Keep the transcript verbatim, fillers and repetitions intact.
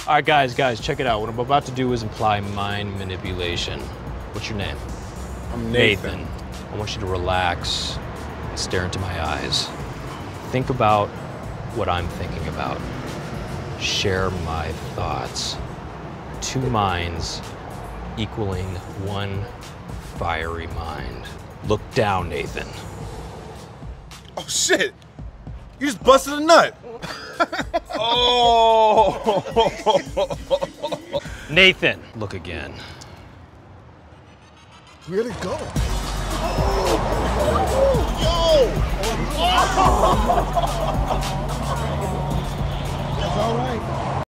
All right, guys, guys, check it out. What I'm about to do is imply mind manipulation. What's your name? I'm Nathan. Nathan. I want you to relax and stare into my eyes. Think about what I'm thinking about. Share my thoughts. Two minds equaling one fiery mind. Look down, Nathan. Oh shit! You just busted a nut. Oh! Nathan, look again. Where'd it go? Yo!